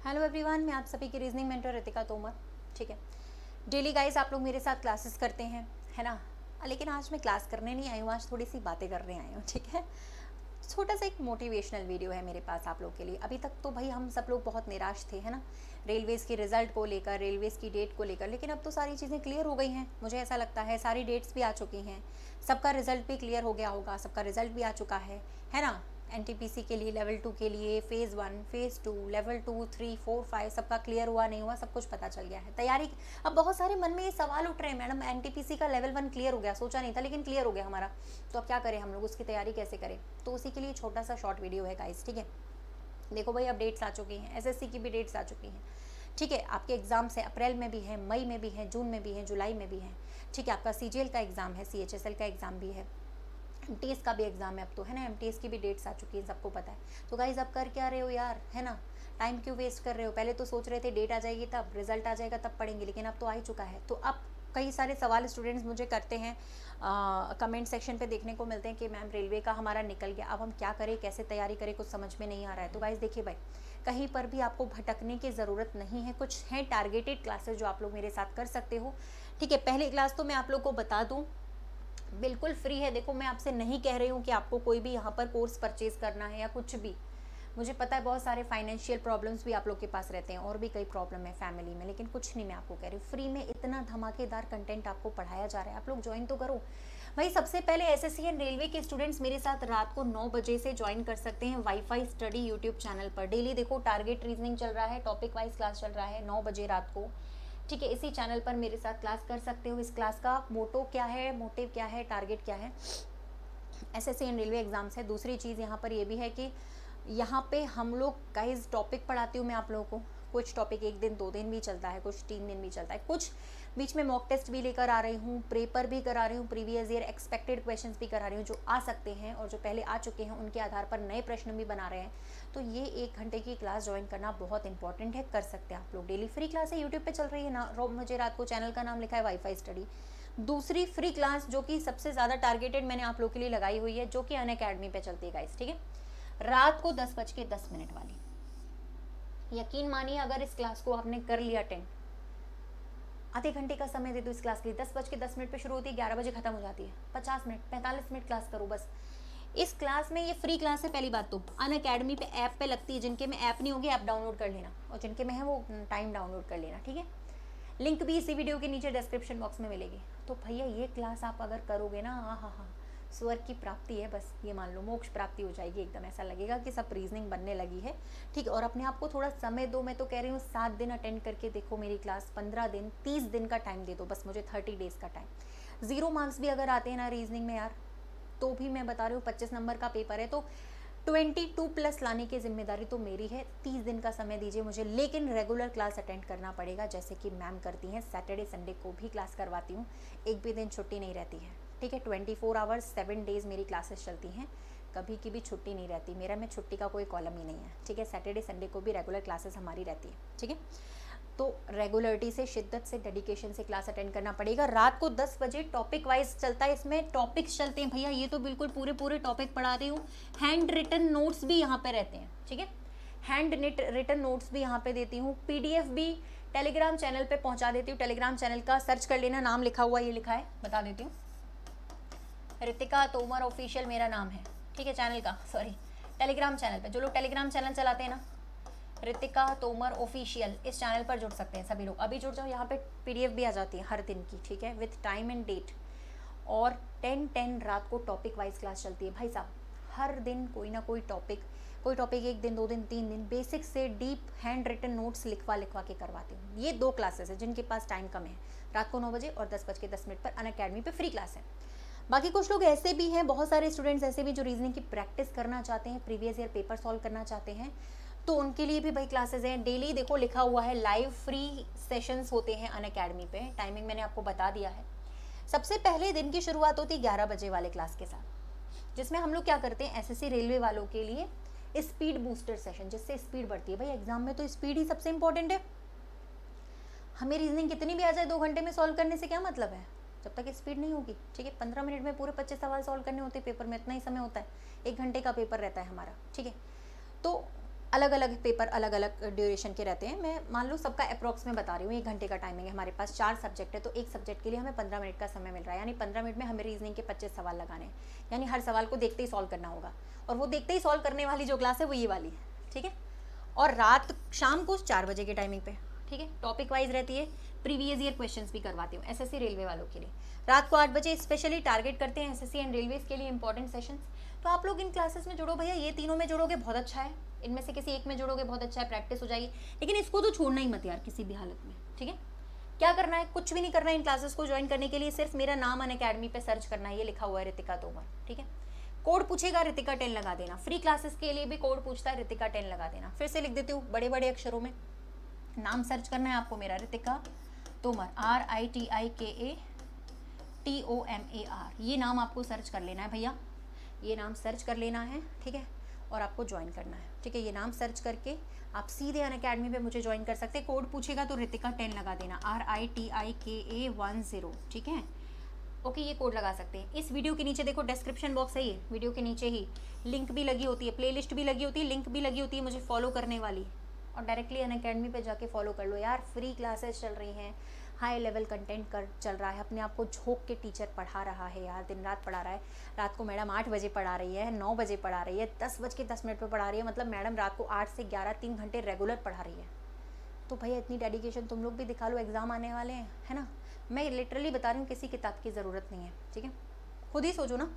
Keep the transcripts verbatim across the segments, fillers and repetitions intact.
Hello everyone, मैं आप सभी की रीजनिंग मेंटर रितिका तोमर। ठीक है, डेली गाइस आप लोग मेरे साथ क्लासेस करते हैं, है ना। लेकिन आज मैं क्लास करने नहीं आई हूँ, आज थोड़ी सी बातें करने आई हूँ। ठीक है, छोटा सा एक मोटिवेशनल वीडियो है मेरे पास आप लोग के लिए। अभी तक तो भाई हम सब लोग बहुत निराश थे, है ना, रेलवेज़ के रिज़ल्ट को लेकर, रेलवेज़ की डेट को लेकर। लेकिन अब तो सारी चीज़ें क्लियर हो गई हैं, मुझे ऐसा लगता है। सारी डेट्स भी आ चुकी हैं, सबका रिज़ल्ट भी क्लियर हो गया होगा, सबका रिज़ल्ट भी आ चुका है है ना। एनटीपीसी के लिए, लेवल टू के लिए, phase one, phase two, level two, three, four, five, सबका क्लियर हुआ नहीं हुआ, सब कुछ पता चल गया है। तैयारी, अब बहुत सारे मन में ये सवाल उठ रहे हैं, मैडम एनटीपीसी का लेवल वन क्लियर हो गया, सोचा नहीं था लेकिन क्लियर हो गया हमारा, तो अब क्या करें हम लोग, उसकी तैयारी कैसे करें। तो उसी के लिए छोटा सा शॉर्ट वीडियो है गाइस। ठीक है, देखो भाई, अब डेट्स आ चुकी हैं, एसएससी की भी डेट्स आ चुकी हैं। ठीक है, आपके एग्जाम्स है, अप्रैल में भी है, मई में भी है, जून में भी है, जुलाई में भी है। ठीक है, आपका सीजीएल का एग्जाम है, सीएचएसएल का एग्जाम भी है, एमटीएस का भी एग्जाम है अब तो, है ना। एमटीएस की भी डेट्स आ चुकी है, सबको पता है। तो गाइज अब कर क्या रहे हो यार, है ना, टाइम क्यों वेस्ट कर रहे हो। पहले तो सोच रहे थे डेट आ जाएगी तब, रिजल्ट आ जाएगा तब पढ़ेंगे, लेकिन अब तो आ ही चुका है। तो अब कई सारे सवाल स्टूडेंट्स मुझे करते हैं, कमेंट सेक्शन पे देखने को मिलते हैं कि मैम रेलवे का हमारा निकल गया, अब हम क्या करें, कैसे तैयारी करें, कुछ समझ में नहीं आ रहा है। तो गाइज देखिए भाई, कहीं पर भी आपको भटकने की ज़रूरत नहीं है। कुछ हैं टारगेटेड क्लासेस जो आप लोग मेरे साथ कर सकते हो। ठीक है, पहली क्लास तो मैं आप लोग को बता दूँ, बिल्कुल फ्री है। देखो, मैं आपसे नहीं कह रही हूँ कि आपको कोई भी यहाँ पर कोर्स परचेज करना है या कुछ भी। मुझे पता है बहुत सारे फाइनेंशियल प्रॉब्लम्स भी आप लोग के पास रहते हैं, और भी कई प्रॉब्लम है फैमिली में, लेकिन कुछ नहीं, मैं आपको कह रही हूँ फ्री में इतना धमाकेदार कंटेंट आपको पढ़ाया जा रहा है, आप लोग ज्वाइन तो करो भाई। सबसे पहले एसएससी एंड रेलवे के स्टूडेंट्स मेरे साथ रात को नौ बजे से ज्वाइन कर सकते हैं वाईफाई स्टडी यूट्यूब चैनल पर। डेली देखो, टारगेट रीजनिंग चल रहा है, टॉपिक वाइज क्लास चल रहा है, नौ बजे रात को। ठीक है, इसी चैनल पर मेरे साथ क्लास कर सकते हो। इस क्लास का मोटो क्या है, मोटिव क्या है, टारगेट क्या है, एसएससी एंड रेलवे एग्जाम्स है। दूसरी चीज़ यहाँ पर ये भी है कि यहाँ पे हम लोग गाइज टॉपिक पढ़ाती हूँ मैं आप लोगों को। कुछ टॉपिक एक दिन दो दिन भी चलता है, कुछ तीन दिन भी चलता है, कुछ बीच में मॉक टेस्ट भी लेकर आ रही हूँ, पेपर भी करा रही हूँ, प्रीवियस ईयर एक्सपेक्टेड क्वेश्चंस भी करा रही हूँ, जो आ सकते हैं और जो पहले आ चुके हैं उनके आधार पर नए प्रश्न भी बना रहे हैं। तो ये एक घंटे की क्लास ज्वाइन करना बहुत इंपॉर्टेंट है, कर सकते हैं आप लोग। डेली फ्री क्लास है, यूट्यूब पे चल रही है ना, रो मुझे रात को, चैनल का नाम लिखा है वाईफाई स्टडी। दूसरी फ्री क्लास जो कि सबसे ज़्यादा टारगेटेड मैंने आप लोग के लिए लगाई हुई है, जो कि अनअकैडमी पे चलती है गाइस। ठीक है, रात को दस बज के दस मिनट वाली। यकीन मानिए, अगर इस क्लास को आपने कर लिया अटेंड, आधे घंटे का समय दे दो इस क्लास के लिए। दस बज के दस मिनट पे शुरू होती है, ग्यारह बजे खत्म हो जाती है। पचास मिनट पैंतालीस मिनट क्लास करो बस। इस क्लास में, ये फ्री क्लास है पहली बात तो, अनअकैडमी पे ऐप पे लगती है। जिनके में ऐप नहीं होगी, ऐप डाउनलोड कर लेना, और जिनके में है वो टाइम डाउनलोड कर लेना। ठीक है, लिंक भी इसी वीडियो के नीचे डिस्क्रिप्शन बॉक्स में मिलेगी। तो भैया ये क्लास आप अगर करोगे ना, हाँ हाँ हाँ, स्वर्ग की प्राप्ति है, बस ये मान लो, मोक्ष प्राप्ति हो जाएगी एकदम। ऐसा लगेगा कि सब रीजनिंग बनने लगी है। ठीक है, और अपने आप को थोड़ा समय दो। मैं तो कह रही हूँ सात दिन अटेंड करके देखो मेरी क्लास, पंद्रह दिन, तीस दिन का टाइम दे दो बस मुझे, थर्टी डेज का टाइम। जीरो मार्क्स भी अगर आते हैं ना रीजनिंग में यार, तो भी मैं बता रही हूँ पच्चीस नंबर का पेपर है, तो ट्वेंटी टू प्लस लाने की जिम्मेदारी तो मेरी है। तीस दिन का समय दीजिए मुझे, लेकिन रेगुलर क्लास अटेंड करना पड़ेगा, जैसे कि मैम करती हैं। सैटरडे संडे को भी क्लास करवाती हूँ, एक भी दिन छुट्टी नहीं रहती है। ठीक है, twenty four hours seven days मेरी क्लासेस चलती हैं, कभी की भी छुट्टी नहीं रहती। मेरा में छुट्टी का कोई कॉलम ही नहीं है। ठीक है, सैटरडे संडे को भी रेगुलर क्लासेस हमारी रहती है। ठीक है, तो रेगुलरिटी से, शिद्दत से, डेडिकेशन से क्लास अटेंड करना पड़ेगा। रात को दस बजे टॉपिक वाइज चलता है, इसमें टॉपिक्स चलते हैं भैया। ये तो बिल्कुल पूरे पूरे टॉपिक पढ़ा रही हूँ। हैंड रिटन नोट्स भी यहाँ पे रहते हैं। ठीक है, हैंड रिटन नोट्स भी यहाँ पे देती हूँ। पीडीएफ भी टेलीग्राम चैनल पे पहुँचा देती हूँ। टेलीग्राम चैनल का सर्च कर लेना, नाम लिखा हुआ ये लिखा है, बता देती हूँ, रितिका तोमर ऑफिशियल मेरा नाम है। ठीक है, चैनल का, सॉरी, टेलीग्राम चैनल पे जो लोग टेलीग्राम चैनल चलाते हैं ना, रितिका तोमर ऑफिशियल, इस चैनल पर जुड़ सकते हैं सभी लोग। अभी जुड़ जाओ, यहाँ पे पीडीएफ भी आ जाती है हर दिन की। ठीक है, विथ टाइम एंड डेट। और टेन टेन रात को टॉपिक वाइज क्लास चलती है भाई साहब। हर दिन कोई ना कोई टॉपिक, कोई टॉपिक एक दिन, दो दिन, तीन दिन, बेसिक से डीप हैंड रिटन नोट्स लिखवा लिखवा के करवाती हूँ। ये दो क्लासेस है जिनके पास टाइम कम है, रात को नौ बजे और दस बज के दस मिनट पर अनअकैडमी पे फ्री क्लास है। बाकी कुछ लोग ऐसे भी हैं, बहुत सारे स्टूडेंट्स ऐसे भी जो रीजनिंग की प्रैक्टिस करना चाहते हैं, प्रीवियस ईयर पेपर सॉल्व करना चाहते हैं, तो उनके लिए भी भाई क्लासेस हैं। डेली देखो लिखा हुआ है, लाइव फ्री सेशंस होते हैं अनअकैडमी पे। टाइमिंग मैंने आपको बता दिया है। सबसे पहले दिन की शुरुआत होती है ग्यारह बजे वाले क्लास के साथ, जिसमें हम लोग क्या करते हैं, एसएससी रेलवे वालों के लिए स्पीड बूस्टर सेशन, जिससे स्पीड बढ़ती है। भाई एग्जाम में तो स्पीड ही सबसे इंपॉर्टेंट है। हमें रीजनिंग कितनी भी आ जाए, दो घंटे में सॉल्व करने से क्या मतलब है, जब तक स्पीड नहीं होगी। ठीक है, पंद्रह मिनट में पूरे पच्चीस सवाल सॉल्व करने होते हैं पेपर में, इतना ही समय होता है, एक घंटे का पेपर रहता है हमारा। ठीक है, तो अलग अलग पेपर अलग अलग ड्यूरेशन के रहते हैं। मैं मान लो सबका अप्रॉक्स में बता रही हूँ, एक घंटे का टाइमिंग है हमारे पास, चार सब्जेक्ट है तो एक सब्जेक्ट के लिए हमें पंद्रह मिनट का समय मिल रहा है, यानी पंद्रह मिनट में हमें रीजनिंग के पच्चीस सवाल लगाने हैं, यानी हर सवाल को देखते ही सॉल्व करना होगा। और वो देखते ही सॉल्व करने वाली जो क्लास है वो ये वाली है, ठीक है। और रात शाम को चार बजे के टाइमिंग पे, ठीक है, टॉपिक वाइज रहती है, प्रीवियस ईयर क्वेश्चंस भी करवाती हूँ एसएससी रेलवे वालों के लिए। रात को आठ बजे स्पेशली टारगेट करते हैं एसएससी एंड रेलवेज के लिए इंपॉर्टेंट सेशंस। तो आप लोग इन क्लासेस में जुड़ो भैया, ये तीनों में जुड़ोगे बहुत अच्छा है, इनमें से किसी एक में जुड़ोगे बहुत अच्छा है, प्रैक्टिस हो जाएगी। लेकिन इसको तो छोड़ना ही मत यार किसी भी हालत में, ठीक है। क्या करना है, कुछ भी नहीं करना है इन क्लासेस को ज्वाइन करने के लिए, सिर्फ मेरा नाम अनअकैडमी पे सर्च करना है, ये लिखा हुआ है रितिका तोमर, ठीक है। कोड पूछेगा रितिका टेन लगा देना, फ्री क्लासेस के लिए भी कोड पूछता है रितिका टेन लगा देना। फिर से लिख देती हूँ बड़े बड़े अक्षरों में, नाम सर्च करना है आपको मेरा Ritika Tomar, R I T I K A T O M A R, ये नाम आपको सर्च कर लेना है भैया, ये नाम सर्च कर लेना है, ठीक है, और आपको ज्वाइन करना है, ठीक है। ये नाम सर्च करके आप सीधे अनअकैडमी पे मुझे ज्वाइन कर सकते हैं। कोड पूछेगा तो रितिका टेन लगा देना, are I T I K A one zero, ठीक है, ओके, ये कोड लगा सकते हैं। इस वीडियो के नीचे देखो डिस्क्रिप्शन बॉक्स है, ये वीडियो के नीचे ही लिंक भी लगी होती है, प्लेलिस्ट भी लगी होती है, लिंक भी लगी होती है मुझे फॉलो करने वाली, और डायरेक्टली अनअकैडमी पे जाके फॉलो कर लो यार। फ्री क्लासेस चल रही हैं, हाई लेवल कंटेंट कर चल रहा है, अपने आप को झोंक के टीचर पढ़ा रहा है यार, दिन रात पढ़ा रहा है। रात को मैडम आठ बजे पढ़ा रही है, नौ बजे पढ़ा रही है, दस बज के दस मिनट पर पढ़ा रही है, मतलब मैडम रात को आठ से ग्यारह तीन घंटे रेगुलर पढ़ा रही है। तो भैया इतनी डेडिकेशन तुम लोग भी दिखा लो, एग्ज़ाम आने वाले हैं, है ना। मैं लिटरली बता रही हूँ, किसी किताब की ज़रूरत नहीं है, ठीक है, खुद ही सोचो ना।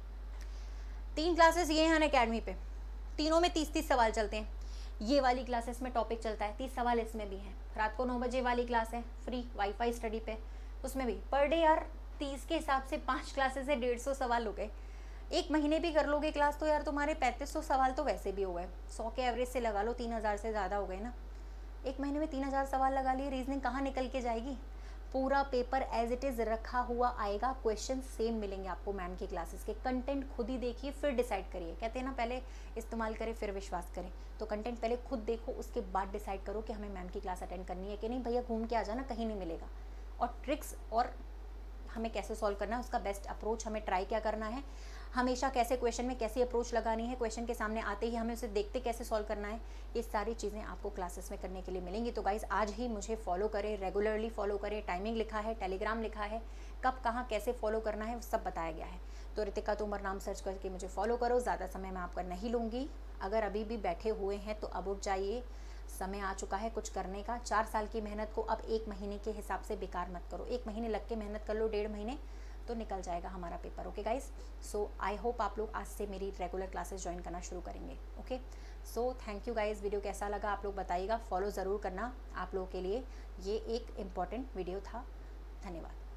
तीन क्लासेस ये हैं अनअकैडमी पे, तीनों में तीस तीस सवाल चलते हैं। ये वाली क्लासेस में टॉपिक चलता है, तीस सवाल इसमें भी हैं। रात को नौ बजे वाली क्लास है फ्री वाईफाई स्टडी पे, उसमें भी पर डे यार तीस के हिसाब से पाँच क्लासेस है, डेढ़ सौ सवाल हो गए। एक महीने भी कर लोगे क्लास तो यार तुम्हारे पैंतीस सौ सवाल तो वैसे भी हो गए, सौ के एवरेज से लगा लो, तीन हज़ार से ज़्यादा हो गए ना। एक महीने में तीन हज़ार सवाल लगा लिए, रीजनिंग कहाँ निकल के जाएगी। पूरा पेपर एज इट इज़ रखा हुआ आएगा, क्वेश्चन सेम मिलेंगे आपको मैम की क्लासेस के। कंटेंट खुद ही देखिए फिर डिसाइड करिए, कहते हैं ना पहले इस्तेमाल करें फिर विश्वास करें, तो कंटेंट पहले खुद देखो, उसके बाद डिसाइड करो कि हमें मैम की क्लास अटेंड करनी है कि नहीं। भैया घूम के आ जाना, कहीं नहीं मिलेगा। और ट्रिक्स और हमें कैसे सॉल्व करना है, उसका बेस्ट अप्रोच हमें ट्राई क्या करना है, हमेशा कैसे क्वेश्चन में कैसी अप्रोच लगानी है, क्वेश्चन के सामने आते ही हमें उसे देखते कैसे सॉल्व करना है, ये सारी चीज़ें आपको क्लासेस में करने के लिए मिलेंगी। तो गाइज़ आज ही मुझे फॉलो करें, रेगुलरली फॉलो करें, टाइमिंग लिखा है, टेलीग्राम लिखा है, कब कहाँ कैसे फॉलो करना है सब बताया गया है। तो रितिका तोमर नाम सर्च करके मुझे फॉलो करो, ज़्यादा समय मैं आपका नहीं लूँगी। अगर अभी भी बैठे हुए हैं तो अब उठ जाइए, समय आ चुका है कुछ करने का। चार साल की मेहनत को अब एक महीने के हिसाब से बेकार मत करो, एक महीने लग के मेहनत कर लो, डेढ़ महीने तो निकल जाएगा हमारा paper. Okay guys, so I hope आप लोग आज से मेरी रेगुलर क्लासेस ज्वाइन करना शुरू करेंगे। Okay, so thank you guys. Video कैसा लगा आप लोग बताइएगा, फॉलो ज़रूर करना, आप लोगों के लिए ये एक इम्पॉर्टेंट वीडियो था। धन्यवाद।